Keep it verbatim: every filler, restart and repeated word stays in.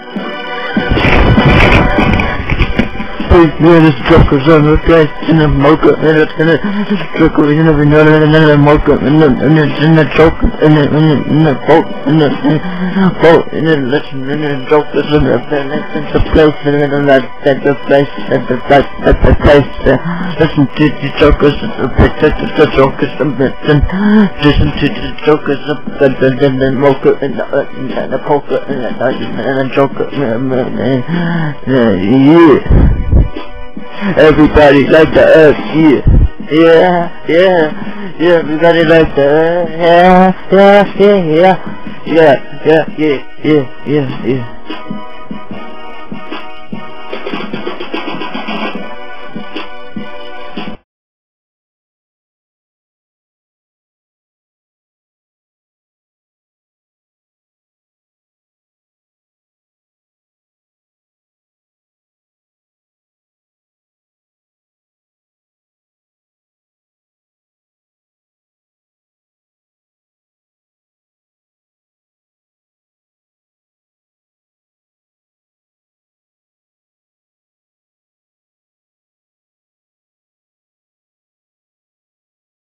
Yeah, this Joker's on the place in the mocha, and it's in the Joker, you never know, and then the mocha, and then and it's in the Joker, and then in the boat, and the boat, and then listen, and then Joker's in the place, the place, and then that, that the place, that the place, that the place, listen to the Joker's, the place, that the Joker's, and listen to the Joker's, and then the mocha, and the poker, and the Joker, yeah. Everybody like the earth, yeah, yeah, yeah, yeah, everybody like the earth, yeah, yeah, yeah, yeah, yeah, yeah, yeah, yeah, yeah.